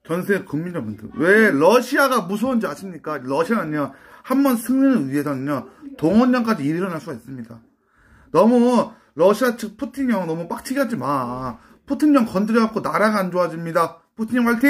전세 국민여러분들, 왜 러시아가 무서운지 아십니까? 러시아는요, 한 번 승리를 위해서는요, 동원령까지 일어날 수가 있습니다. 너무 러시아 측 푸틴 형 너무 빡치게 하지 마. 푸틴 형 건드려갖고 나라가 안 좋아집니다. 푸틴 형 화이팅!